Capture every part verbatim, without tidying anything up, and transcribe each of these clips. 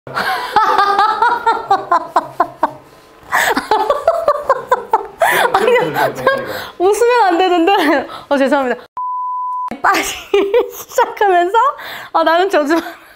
웃으면 안 되는데. 어, 죄송합니다. 빠지기 시작하면서 아, 나는 저주.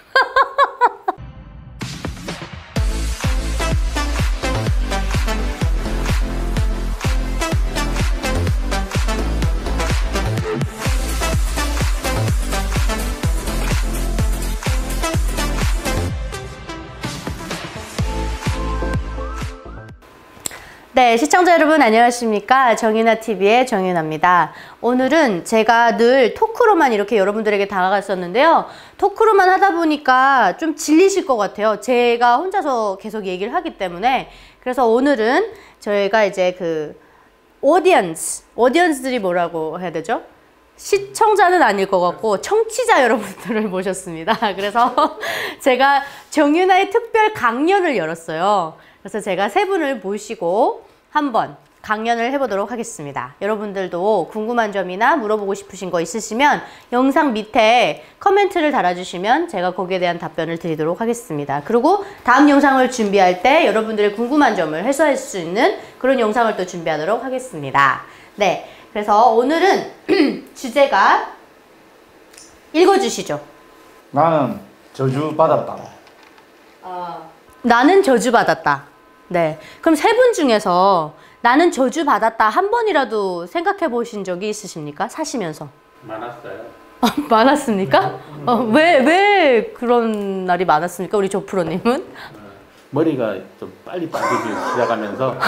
네, 시청자 여러분 안녕하십니까? 정윤아티비의 정윤아입니다. 오늘은 제가 늘 토크로만 이렇게 여러분들에게 다가갔었는데요. 토크로만 하다 보니까 좀 질리실 것 같아요. 제가 혼자서 계속 얘기를 하기 때문에. 그래서 오늘은 저희가 이제 그 오디언스, 오디언스들이 뭐라고 해야 되죠? 시청자는 아닐 것 같고 청취자 여러분들을 모셨습니다. 그래서 제가 정윤아의 특별 강연을 열었어요. 그래서 제가 세 분을 모시고 한번 강연을 해보도록 하겠습니다. 여러분들도 궁금한 점이나 물어보고 싶으신 거 있으시면 영상 밑에 커멘트를 달아주시면 제가 거기에 대한 답변을 드리도록 하겠습니다. 그리고 다음 영상을 준비할 때 여러분들의 궁금한 점을 해소할 수 있는 그런 영상을 또 준비하도록 하겠습니다. 네, 그래서 오늘은 주제가 읽어주시죠. 나는 저주받았다. 어, 나는 저주받았다. 네, 그럼 세 분 중에서 나는 저주받았다 한 번이라도 생각해 보신 적이 있으십니까? 사시면서. 많았어요. 어, 많았습니까? 어, 왜, 왜 그런 날이 많았습니까? 우리 조프로님은? 머리가 좀 빨리 빠지기 시작하면서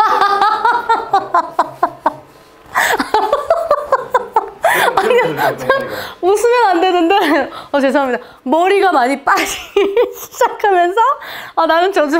웃으면 안 되는데 어, 죄송합니다. 머리가 많이 빠지기 시작하면서 아, 나는 저주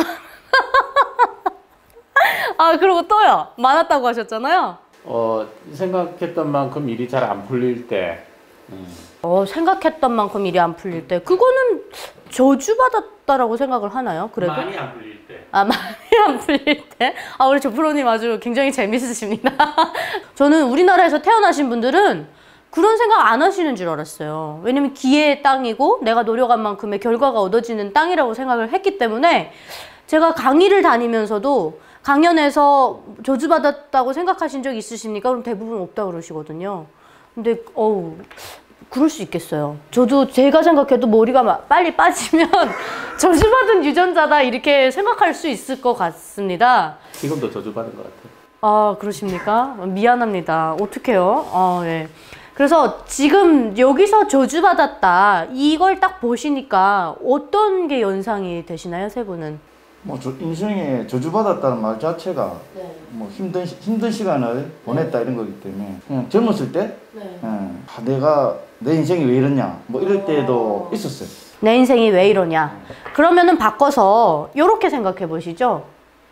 아, 그리고 또요. 많았다고 하셨잖아요. 어, 생각했던 만큼 일이 잘 안 풀릴 때 음. 어, 생각했던 만큼 일이 안 풀릴 때 그거는 저주받았다라고 생각을 하나요? 그래도? 많이 안 풀릴 때. 아, 많이 안 풀릴 때? 아, 우리 조프로님 아주 굉장히 재밌으십니다. 저는 우리나라에서 태어나신 분들은 그런 생각 안 하시는 줄 알았어요. 왜냐면 기회의 땅이고 내가 노력한 만큼의 결과가 얻어지는 땅이라고 생각을 했기 때문에 제가 강의를 다니면서도 강연에서 저주받았다고 생각하신 적 있으십니까? 그럼 대부분 없다 그러시거든요. 근데 어우, 그럴 수 있겠어요. 저도 제가 생각해도 머리가 빨리 빠지면 저주받은 유전자다 이렇게 생각할 수 있을 것 같습니다. 지금도 저주받은 것 같아요. 아, 그러십니까? 미안합니다. 어떡해요? 아, 네. 그래서 지금 여기서 저주받았다 이걸 딱 보시니까 어떤 게 연상이 되시나요, 세 분은? 뭐 저, 인생에 저주받았다는 말 자체가 네. 뭐 힘든 힘든 시간을 보냈다 이런 거기 때문에 그냥 젊었을 때 네. 음, 아, 내가 내 인생이 왜 이러냐 뭐 이럴 때도 있었어요. 내 인생이 왜 이러냐. 그러면은 바꿔서 이렇게 생각해 보시죠.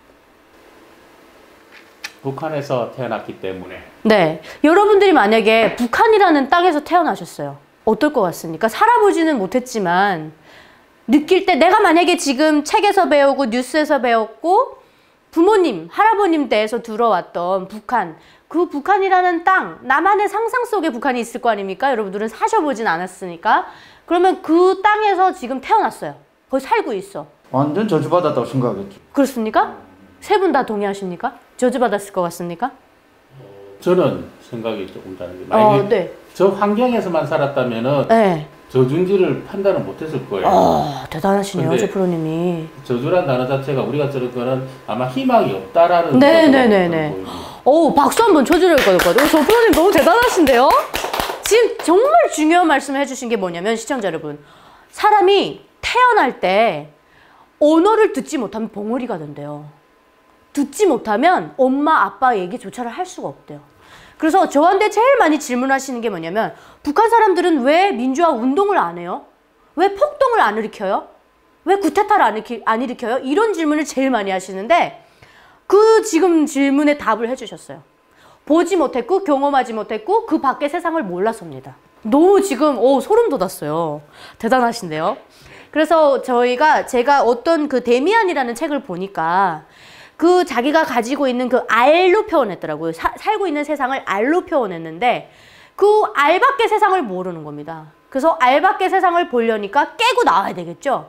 북한에서 태어났기 때문에. 네, 여러분들이 만약에 북한이라는 땅에서 태어나셨어요. 어떨 것 같습니까? 살아보지는 못했지만 느낄 때 내가 만약에 지금 책에서 배우고 뉴스에서 배웠고 부모님, 할아버님 때에서 들어왔던 북한, 그 북한이라는 땅, 나만의 상상 속에 북한이 있을 거 아닙니까? 여러분들은 사셔보진 않았으니까. 그러면 그 땅에서 지금 태어났어요. 거기 살고 있어. 완전 저주받았다고 생각하겠죠. 그렇습니까? 세 분 다 동의하십니까? 저주받았을 것 같습니까? 저는 생각이 조금 다른 게 만약에 어, 네. 저 환경에서만 살았다면은 네. 저주인지를 판단을 못했을 거예요. 아, 대단하시네요, 근데 조프로님이. 저주란 단어 자체가 우리가 들은 거는 아마 희망이 없다라는. 네네네네. 오, 박수 한번 쳐주려고 했거든요. 조프로님 너무 대단하신데요? 지금 정말 중요한 말씀을 해주신 게 뭐냐면, 시청자 여러분, 사람이 태어날 때 언어를 듣지 못하면 봉어리가 된대요. 듣지 못하면 엄마, 아빠 얘기조차를 할 수가 없대요. 그래서 저한테 제일 많이 질문하시는 게 뭐냐면, 북한 사람들은 왜 민주화 운동을 안 해요? 왜 폭동을 안 일으켜요? 왜 쿠데타를 안, 일으키, 안 일으켜요? 이런 질문을 제일 많이 하시는데 그 지금 질문에 답을 해주셨어요. 보지 못했고 경험하지 못했고 그 밖의 세상을 몰라서입니다. 너무 지금 오, 소름 돋았어요. 대단하신데요. 그래서 저희가 제가 어떤 그 데미안이라는 책을 보니까 그 자기가 가지고 있는 그 알로 표현했더라고요. 사, 살고 있는 세상을 알로 표현했는데 그 알 밖의 세상을 모르는 겁니다. 그래서 알 밖의 세상을 보려니까 깨고 나와야 되겠죠.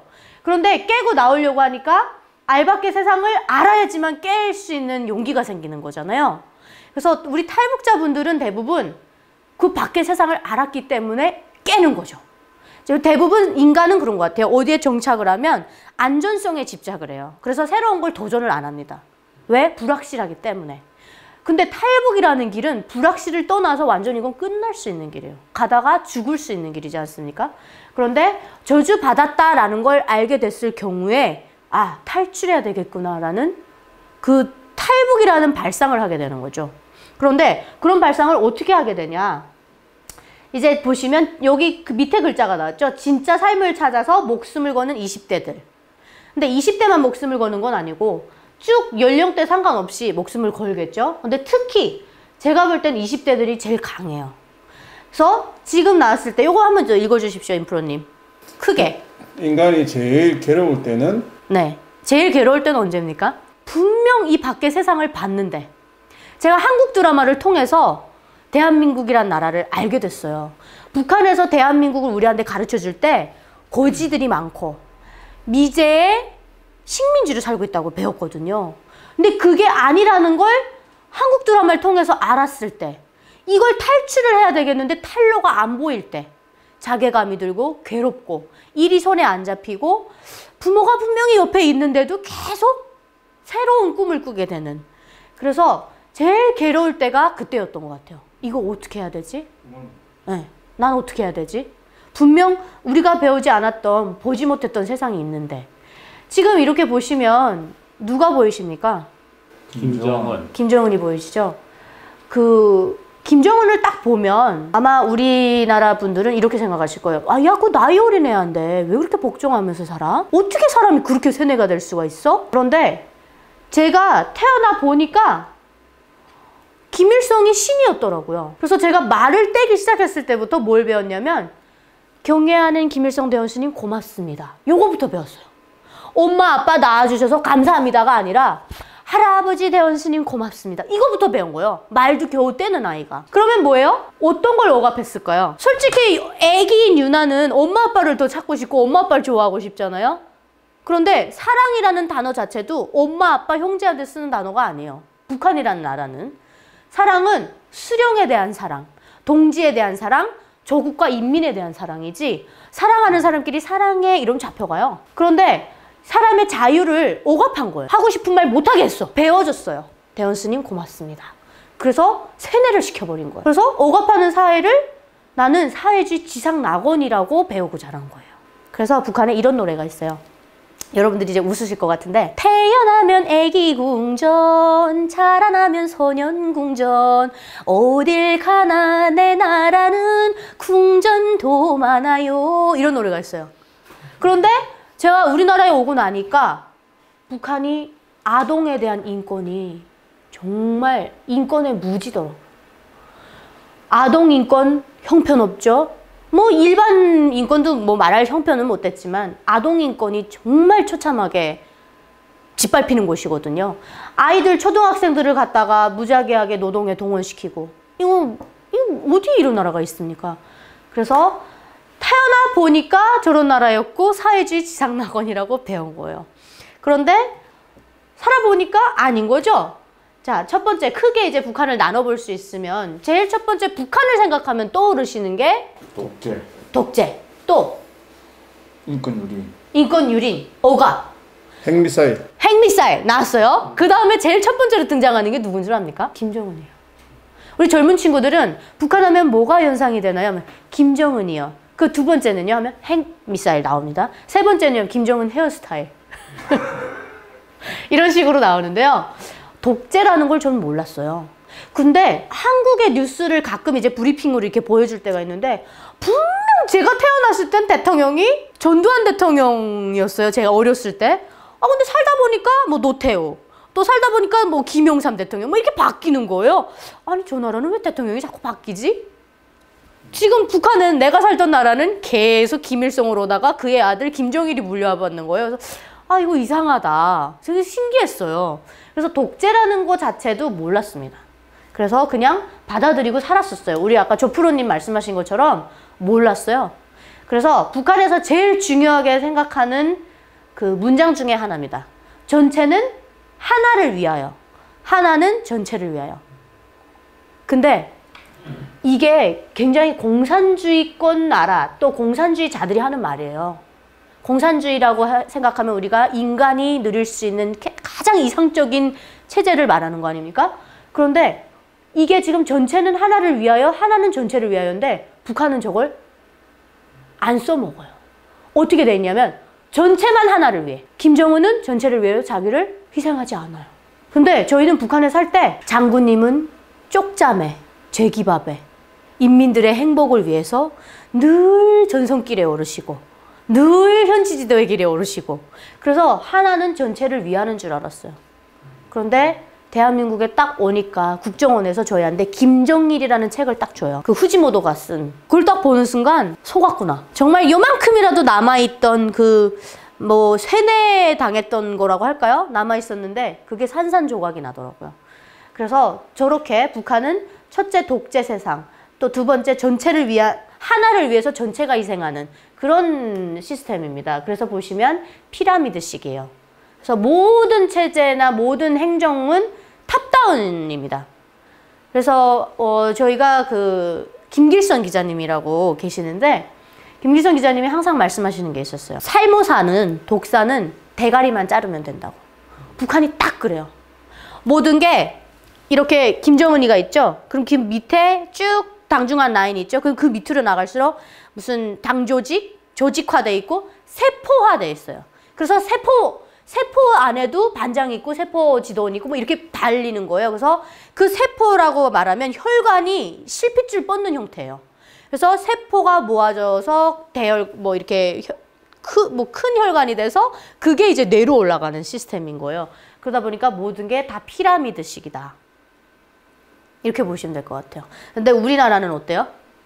그런데 깨고 나오려고 하니까 알 밖의 세상을 알아야지만 깰 수 있는 용기가 생기는 거잖아요. 그래서 우리 탈북자분들은 대부분 그 밖의 세상을 알았기 때문에 깨는 거죠. 대부분 인간은 그런 것 같아요. 어디에 정착을 하면 안전성에 집착을 해요. 그래서 새로운 걸 도전을 안 합니다. 왜? 불확실하기 때문에. 근데 탈북이라는 길은 불확실을 떠나서 완전히 이건 끝날 수 있는 길이에요. 가다가 죽을 수 있는 길이지 않습니까? 그런데 저주받았다라는 걸 알게 됐을 경우에 아, 탈출해야 되겠구나라는 그 탈북이라는 발상을 하게 되는 거죠. 그런데 그런 발상을 어떻게 하게 되냐? 이제 보시면 여기 그 밑에 글자가 나왔죠? 진짜 삶을 찾아서 목숨을 거는 이십 대들. 근데 이십 대만 목숨을 거는 건 아니고 쭉 연령대 상관없이 목숨을 걸겠죠? 근데 특히 제가 볼 땐 이십 대들이 제일 강해요. 그래서 지금 나왔을 때 이거 한번 좀 읽어주십시오, 인프로님. 크게. 인간이 제일 괴로울 때는? 네. 제일 괴로울 때는 언제입니까? 분명 이 밖의 세상을 봤는데 제가 한국 드라마를 통해서 대한민국이란 나라를 알게 됐어요. 북한에서 대한민국을 우리한테 가르쳐줄 때 거지들이 많고 미제의 식민지로 살고 있다고 배웠거든요. 근데 그게 아니라는 걸 한국 드라마를 통해서 알았을 때 이걸 탈출을 해야 되겠는데 탈로가 안 보일 때 자괴감이 들고 괴롭고 일이 손에 안 잡히고 부모가 분명히 옆에 있는데도 계속 새로운 꿈을 꾸게 되는, 그래서 제일 괴로울 때가 그때였던 것 같아요. 이거 어떻게 해야 되지? 네, 난 어떻게 해야 되지? 분명 우리가 배우지 않았던, 보지 못했던 세상이 있는데 지금 이렇게 보시면 누가 보이십니까? 김정은. 김정은이 보이시죠? 그 김정은을 딱 보면 아마 우리나라 분들은 이렇게 생각하실 거예요. 아, 야, 그 나이 어린 애한데 왜 그렇게 복종하면서 살아? 어떻게 사람이 그렇게 세뇌가 될 수가 있어? 그런데 제가 태어나 보니까 김일성이 신이었더라고요. 그래서 제가 말을 떼기 시작했을 때부터 뭘 배웠냐면 경애하는 김일성 대원수님 고맙습니다. 요거부터 배웠어요. 엄마 아빠 낳아주셔서 감사합니다가 아니라 할아버지 대원수님 고맙습니다. 이거부터 배운 거예요. 말도 겨우 떼는 아이가. 그러면 뭐예요? 어떤 걸 억압했을까요? 솔직히 애기인 유나는 엄마 아빠를 더 찾고 싶고 엄마 아빠를 좋아하고 싶잖아요. 그런데 사랑이라는 단어 자체도 엄마 아빠 형제한테 쓰는 단어가 아니에요. 북한이라는 나라는. 사랑은 수령에 대한 사랑, 동지에 대한 사랑, 조국과 인민에 대한 사랑이지 사랑하는 사람끼리 사랑해 이러면 잡혀가요. 그런데 사람의 자유를 억압한 거예요. 하고 싶은 말 못하게 했어. 배워줬어요. 대원스님 고맙습니다. 그래서 세뇌를 시켜버린 거예요. 그래서 억압하는 사회를 나는 사회주의 지상낙원이라고 배우고 자란 거예요. 그래서 북한에 이런 노래가 있어요. 여러분들이 이제 웃으실 것 같은데, 태어나면 애기 궁전, 자라나면 소년 궁전, 어딜 가나 내 나라는 궁전도 많아요. 이런 노래가 있어요. 그런데 제가 우리나라에 오고 나니까 북한이 아동에 대한 인권이 정말 인권의 무지더라고요. 아동 인권 형편없죠. 뭐 일반 인권도 뭐 말할 형편은 못 됐지만 아동 인권이 정말 처참하게 짓밟히는 곳이거든요. 아이들 초등학생들을 갖다가 무자계하게 노동에 동원시키고 이거, 이거 어디에 이런 나라가 있습니까? 그래서 태어나 보니까 저런 나라였고 사회주의 지상낙원이라고 배운 거예요. 그런데 살아보니까 아닌 거죠. 자, 첫 번째 크게 이제 북한을 나눠볼 수 있으면 제일 첫 번째 북한을 생각하면 떠오르시는 게 독재. 독재. 또 인권 유린. 인권 유린, 억압, 핵미사일. 핵미사일 나왔어요. 그 다음에 제일 첫 번째로 등장하는 게 누군 줄 압니까? 김정은이에요. 우리 젊은 친구들은 북한 하면 뭐가 연상이 되나요? 하면 김정은이요. 그 두 번째는요 하면 핵미사일 나옵니다. 세 번째는 김정은 헤어스타일. 이런 식으로 나오는데요. 독재라는 걸 저는 몰랐어요. 근데 한국의 뉴스를 가끔 이제 브리핑으로 이렇게 보여줄 때가 있는데 분명 제가 태어났을 땐 대통령이 전두환 대통령이었어요. 제가 어렸을 때. 아 근데 살다 보니까 뭐 노태우, 또 살다 보니까 뭐 김영삼 대통령 뭐 이렇게 바뀌는 거예요. 아니 저 나라는 왜 대통령이 자꾸 바뀌지? 지금 북한은 내가 살던 나라는 계속 김일성으로다가 그의 아들 김정일이 물려와 받는 거예요. 그래서 아 이거 이상하다. 되게 신기했어요. 그래서 독재라는 거 자체도 몰랐습니다. 그래서 그냥 받아들이고 살았었어요. 우리 아까 조프로님 말씀하신 것처럼 몰랐어요. 그래서 북한에서 제일 중요하게 생각하는 그 문장 중에 하나입니다. 전체는 하나를 위하여, 하나는 전체를 위하여. 근데 이게 굉장히 공산주의권 나라, 또 공산주의자들이 하는 말이에요. 공산주의라고 하, 생각하면 우리가 인간이 누릴 수 있는 가장 이상적인 체제를 말하는 거 아닙니까? 그런데 이게 지금 전체는 하나를 위하여, 하나는 전체를 위하여인데 북한은 저걸 안 써먹어요. 어떻게 돼 있냐면 전체만 하나를 위해, 김정은은 전체를 위하여 자기를 희생하지 않아요. 근데 저희는 북한에 살 때 장군님은 쪽잠에, 죄기밥에 인민들의 행복을 위해서 늘 전성길에 오르시고 늘 현지지도의 길에 오르시고, 그래서 하나는 전체를 위하는 줄 알았어요. 그런데 대한민국에 딱 오니까 국정원에서 저희한테 김정일이라는 책을 딱 줘요. 그 후지모토가 쓴. 그걸 딱 보는 순간 속았구나. 정말 요만큼이라도 남아있던 그 뭐 세뇌 당했던 거라고 할까요? 남아있었는데 그게 산산조각이 나더라고요. 그래서 저렇게 북한은 첫째 독재 세상, 또 두 번째 전체를 위한, 하나를 위해서 전체가 희생하는 그런 시스템입니다. 그래서 보시면 피라미드식이에요. 그래서 모든 체제나 모든 행정은 탑다운입니다. 그래서 어 저희가 그 김길선 기자님이라고 계시는데, 김길선 기자님이 항상 말씀하시는 게 있었어요. 살모사는, 독사는 대가리만 자르면 된다고. 북한이 딱 그래요. 모든 게 이렇게 김정은이가 있죠. 그럼 그 밑에 쭉 당중한 라인이 있죠. 그럼 그 밑으로 나갈수록 무슨 당 조직, 조직화돼 있고 세포화돼 있어요. 그래서 세포 세포 안에도 반장이 있고 세포 지도원이 있고 뭐 이렇게 달리는 거예요. 그래서 그 세포라고 말하면 혈관이 실핏줄 뻗는 형태예요. 그래서 세포가 모아져서 대혈 뭐 이렇게 크, 뭐 큰 혈관이 돼서 그게 이제 뇌로 올라가는 시스템인 거예요. 그러다 보니까 모든 게 다 피라미드식이다. 이렇게 보시면 될 것 같아요. 근데 우리나라는 어때요?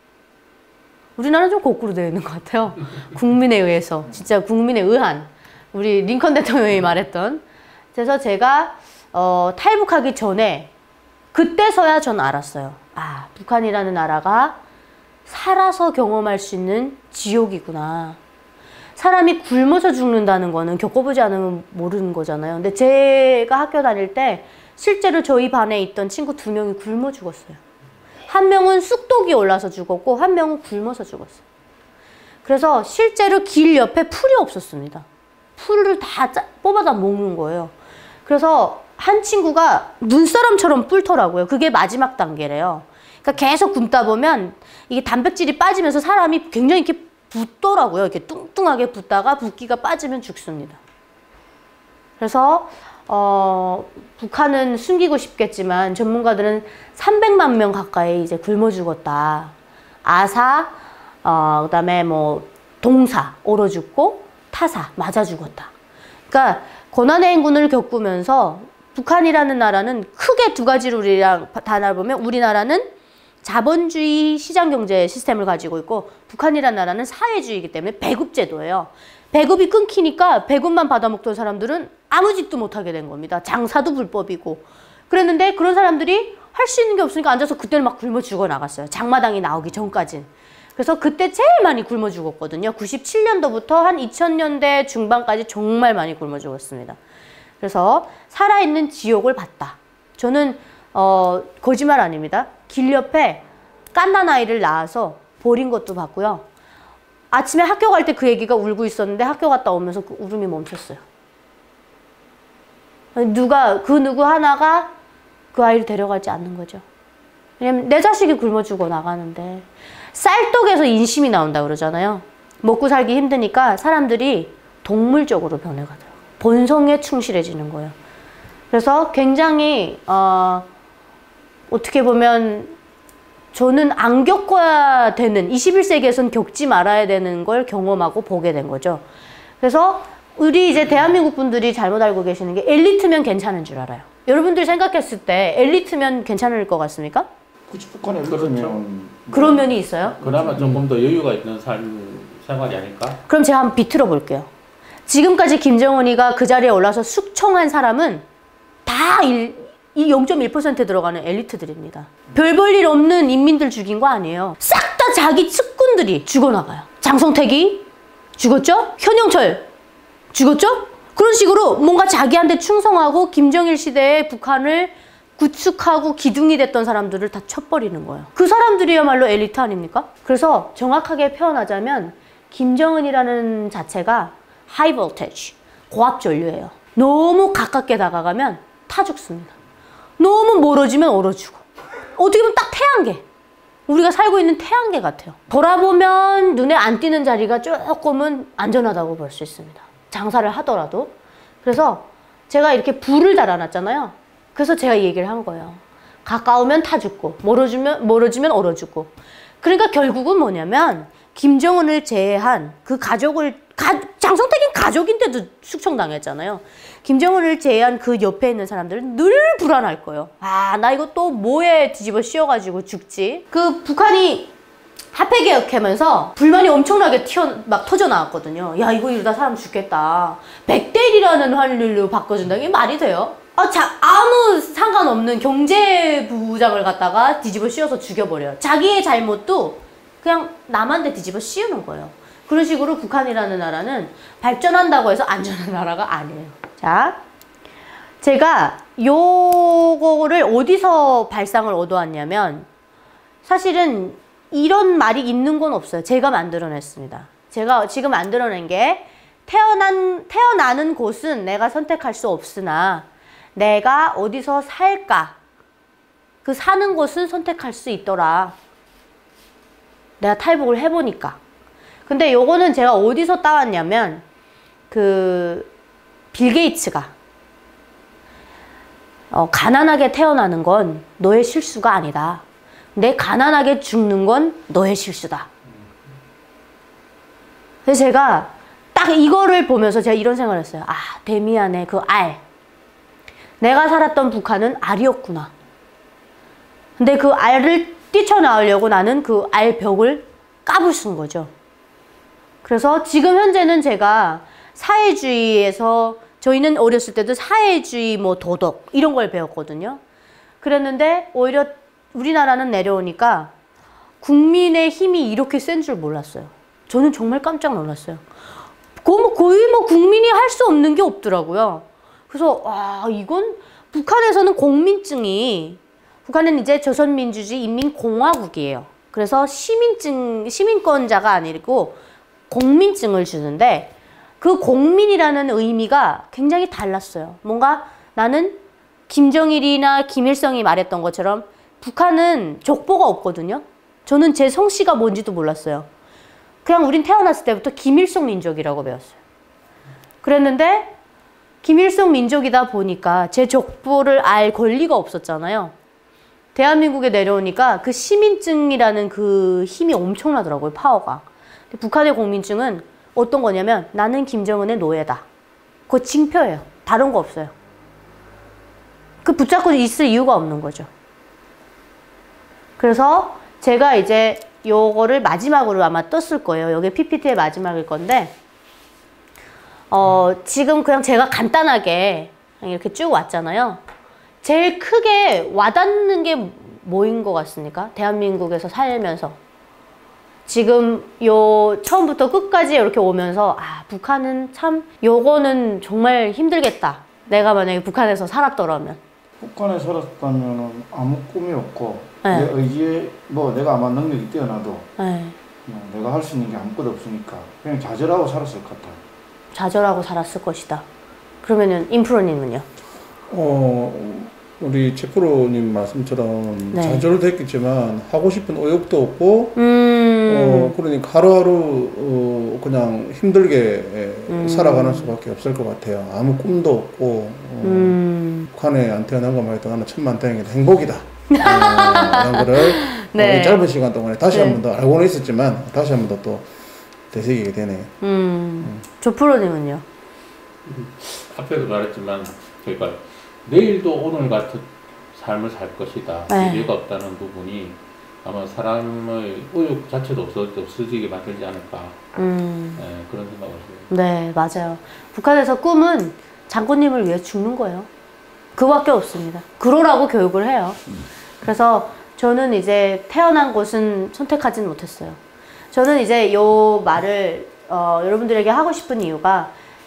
우리나라는 좀 거꾸로 되어 있는 것 같아요. 국민에 의해서. 진짜 국민에 의한. 우리 링컨 대통령이 말했던. 그래서 제가 어, 탈북하기 전에 그때서야 전 알았어요. 아, 북한이라는 나라가 살아서 경험할 수 있는 지옥이구나. 사람이 굶어서 죽는다는 거는 겪어보지 않으면 모르는 거잖아요. 근데 제가 학교 다닐 때 실제로 저희 반에 있던 친구 두 명이 굶어 죽었어요. 한 명은 쑥독이 올라서 죽었고 한 명은 굶어서 죽었어요. 그래서 실제로 길 옆에 풀이 없었습니다. 풀을 다 짜, 뽑아다 먹는 거예요. 그래서 한 친구가 눈사람처럼 뿔더라고요. 그게 마지막 단계래요. 그러니까 계속 굶다 보면 이게 단백질이 빠지면서 사람이 굉장히 이렇게 붓더라고요. 이렇게 뚱뚱하게 붓다가 붓기가 빠지면 죽습니다. 그래서 어, 북한은 숨기고 싶겠지만 전문가들은 삼백만 명 가까이 이제 굶어 죽었다. 아사, 어, 그다음에 뭐 동사 얼어 죽고 타사 맞아 죽었다. 그러니까 고난의 행군을 겪으면서 북한이라는 나라는 크게 두 가지로 우리랑 다 나눠보면 우리나라는 자본주의 시장경제 시스템을 가지고 있고 북한이라는 나라는 사회주의이기 때문에 배급제도예요. 배급이 끊기니까 배급만 받아먹던 사람들은 아무 짓도 못하게 된 겁니다. 장사도 불법이고. 그랬는데 그런 사람들이 할 수 있는 게 없으니까 앉아서 그때는 막 굶어 죽어 나갔어요. 장마당이 나오기 전까진. 그래서 그때 제일 많이 굶어 죽었거든요. 구십칠 년도부터 한 이천 년대 중반까지 정말 많이 굶어 죽었습니다. 그래서 살아있는 지옥을 봤다. 저는 어, 거짓말 아닙니다. 길 옆에 갓난아이를 낳아서 버린 것도 봤고요. 아침에 학교 갈 때 그 애기가 울고 있었는데 학교 갔다 오면서 그 울음이 멈췄어요. 누가, 그 누구 하나가 그 아이를 데려가지 않는 거죠. 왜냐면 내 자식이 굶어 죽어 나가는데. 쌀떡에서 인심이 나온다 그러잖아요. 먹고 살기 힘드니까 사람들이 동물적으로 변해가더라고요. 본성에 충실해지는 거예요. 그래서 굉장히 어, 어떻게 보면 저는 안 겪어야 되는, 이십일 세기에선 겪지 말아야 되는 걸 경험하고 보게 된 거죠. 그래서 우리 이제 대한민국 분들이 잘못 알고 계시는 게 엘리트면 괜찮은 줄 알아요. 여러분들이 생각했을 때 엘리트면 괜찮을 것 같습니까? 굳이 북한에 그렇죠. 그러면 그런 면이 있어요. 그나마 조금 더 여유가 있는 삶 생활이 아닐까? 그럼 제가 한번 비틀어 볼게요. 지금까지 김정은이가 그 자리에 올라서 숙청한 사람은 다 이 영 점 일 퍼센트에 들어가는 엘리트들입니다. 별 볼 일 없는 인민들 죽인 거 아니에요. 싹 다 자기 측근들이 죽어나가요. 장성택이 죽었죠? 현영철 죽었죠? 그런 식으로 뭔가 자기한테 충성하고 김정일 시대에 북한을 구축하고 기둥이 됐던 사람들을 다 쳐버리는 거예요. 그 사람들이야말로 엘리트 아닙니까? 그래서 정확하게 표현하자면 김정은이라는 자체가 하이 볼테이지, 고압 전류예요. 너무 가깝게 다가가면 타 죽습니다. 너무 멀어지면 얼어 죽어. 어떻게 보면 딱 태양계. 우리가 살고 있는 태양계 같아요. 돌아보면 눈에 안 띄는 자리가 조금은 안전하다고 볼 수 있습니다. 장사를 하더라도. 그래서 제가 이렇게 불을 달아놨잖아요. 그래서 제가 이 얘기를 한 거예요. 가까우면 타 죽고 멀어지면, 멀어지면 얼어 죽고. 그러니까 결국은 뭐냐면 김정은을 제외한 그 가족을, 가, 장성택이 가족인데도 숙청당했잖아요. 김정은을 제외한 그 옆에 있는 사람들은 늘 불안할 거예요. 아, 나 이거 또 뭐에 뒤집어 씌워가지고 죽지? 그 북한이 합해개혁하면서 불만이 엄청나게 튀어, 막 터져 나왔거든요. 야, 이거 이러다 사람 죽겠다. 백 대 일이라는 환율로 바꿔준다. 이게 말이 돼요? 아, 자, 아무 상관없는 경제부장을 갖다가 뒤집어 씌워서 죽여버려요. 자기의 잘못도 그냥 남한테 뒤집어 씌우는 거예요. 그런 식으로 북한이라는 나라는 발전한다고 해서 안전한 나라가 아니에요. 자, 제가 요거를 어디서 발상을 얻어왔냐면 사실은 이런 말이 있는 건 없어요. 제가 만들어냈습니다. 제가 지금 만들어낸 게 태어난, 태어나는 곳은 내가 선택할 수 없으나 내가 어디서 살까? 그 사는 곳은 선택할 수 있더라. 내가 탈북을 해보니까. 근데 요거는 제가 어디서 따왔냐면 그 빌 게이츠가 어, 가난하게 태어나는 건 너의 실수가 아니다. 내 가난하게 죽는 건 너의 실수다. 그래서 제가 딱 이거를 보면서 제가 이런 생각을 했어요. 아, 데미안의 그 알. 내가 살았던 북한은 알이었구나. 근데 그 알을 뛰쳐나오려고 나는 그 알벽을 까부순 거죠. 그래서 지금 현재는 제가 사회주의에서 저희는 어렸을 때도 사회주의 뭐 도덕 이런 걸 배웠거든요. 그랬는데 오히려 우리나라는 내려오니까 국민의 힘이 이렇게 센 줄 몰랐어요. 저는 정말 깜짝 놀랐어요. 거의 뭐 국민이 할 수 없는 게 없더라고요. 그래서 와, 이건 북한에서는 공민증이, 북한은 이제 조선민주주의 인민공화국이에요. 그래서 시민증, 시민권자가 아니고 공민증을 주는데 그 공민이라는 의미가 굉장히 달랐어요. 뭔가 나는 김정일이나 김일성이 말했던 것처럼 북한은 족보가 없거든요. 저는 제 성씨가 뭔지도 몰랐어요. 그냥 우린 태어났을 때부터 김일성 민족이라고 배웠어요. 그랬는데 김일성 민족이다 보니까 제 족보를 알 권리가 없었잖아요. 대한민국에 내려오니까 그 시민증이라는 그 힘이 엄청나더라고요, 파워가. 근데 북한의 공민증은 어떤 거냐면 나는 김정은의 노예다. 그거 징표예요. 다른 거 없어요. 그 붙잡고 있을 이유가 없는 거죠. 그래서 제가 이제 요거를 마지막으로 아마 떴을 거예요. 여기 피피티의 마지막일 건데 어, 지금 그냥 제가 간단하게 그냥 이렇게 쭉 왔잖아요. 제일 크게 와닿는 게 뭐인 것 같습니까? 대한민국에서 살면서. 지금 요 처음부터 끝까지 이렇게 오면서 아, 북한은 참 요거는 정말 힘들겠다. 내가 만약에 북한에서 살았더라면. 북한에 살았다면 아무 꿈이 없고 네. 내 의지에 뭐 내가 아마 능력이 뛰어나도 네. 뭐 내가 할 수 있는 게 아무것도 없으니까 그냥 좌절하고 살았을 것 같아요. 좌절하고 살았을 것이다. 그러면은 임프로님은요? 어, 우리 최프로님 말씀처럼 네. 좌절도 했겠지만 하고 싶은 의욕도 없고 음. 어, 그러니까 하루하루 어, 그냥 힘들게 음. 살아가는 수밖에 없을 것 같아요. 아무 꿈도 없고 어, 음. 북한에 안 태어난 것만 해도 나는 천만다행이다, 행복이다. 어, 이런 거를 네. 어, 짧은 시간 동안에 다시 네. 한 번 더 알고는 있었지만 다시 한 번 더 또 되새기게 되네요. 음. 음. 조프로님은요? 앞에도 말했지만 저희가 내일도 오늘 같은 삶을 살 것이다. 네. 미래가 없다는 부분이 아마 사람의 의욕 자체도 없어, 없어지게 만들지 않을까. 음. 네, 그런 생각을 해요. 네, 맞아요. 북한에서 꿈은 장군님을 위해 죽는 거예요. 그거밖에 없습니다. 그러라고 교육을 해요. 그래서 저는 이제 태어난 곳은 선택하진 못했어요. 저는 이제 요 말을 어, 여러분들에게 하고 싶은 이유가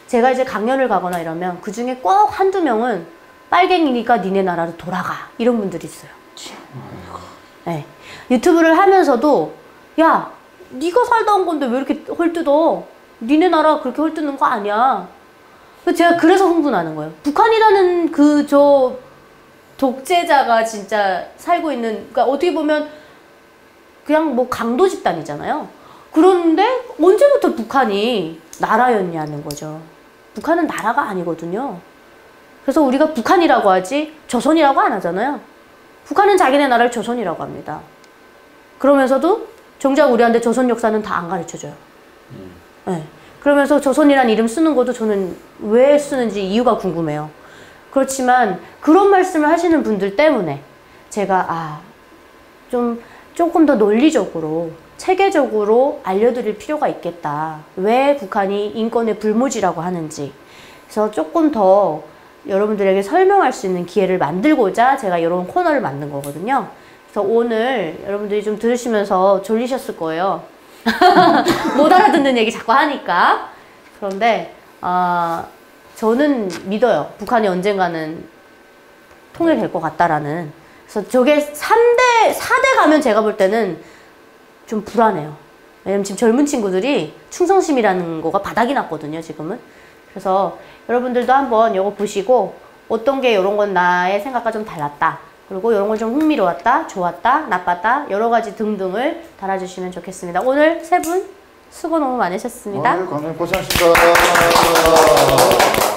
제가 이제 강연을 가거나 이러면 그 중에 꼭 한두 명은 빨갱이니까 니네 나라로 돌아가 이런 분들이 있어요. 네. 유튜브를 하면서도 야 네가 살다 온 건데 왜 이렇게 헐뜯어? 니네 나라 그렇게 헐뜯는 거 아니야. 제가 그래서 흥분하는 거예요. 북한이라는 그 저 독재자가 진짜 살고 있는, 그러니까 어떻게 보면 그냥 뭐 강도 집단이잖아요. 그런데 언제부터 북한이 나라였냐는 거죠. 북한은 나라가 아니거든요. 그래서 우리가 북한이라고 하지 조선이라고 안 하잖아요. 북한은 자기네 나라를 조선이라고 합니다. 그러면서도 정작 우리한테 조선 역사는 다 안 가르쳐줘요. 음. 네. 그러면서 조선이란 이름 쓰는 것도 저는 왜 쓰는지 이유가 궁금해요. 그렇지만 그런 말씀을 하시는 분들 때문에 제가 아, 좀 조금 더 논리적으로 체계적으로 알려드릴 필요가 있겠다. 왜 북한이 인권의 불모지라고 하는지. 그래서 조금 더 여러분들에게 설명할 수 있는 기회를 만들고자 제가 이런 코너를 만든 거거든요. 그래서 오늘 여러분들이 좀 들으시면서 졸리셨을 거예요. 못 알아듣는 얘기 자꾸 하니까. 그런데 어, 저는 믿어요. 북한이 언젠가는 통일될 것 같다라는. 그래서 저게 삼 대, 사 대 가면 제가 볼 때는 좀 불안해요. 왜냐면 지금 젊은 친구들이 충성심이라는 거가 바닥이 났거든요, 지금은. 그래서 여러분들도 한번 이거 보시고 어떤 게 이런 건 나의 생각과 좀 달랐다. 그리고 이런 건 좀 흥미로웠다, 좋았다, 나빴다, 여러 가지 등등을 달아주시면 좋겠습니다. 오늘 세 분 수고 너무 많으셨습니다. 오늘 강연 고생하셨습니다.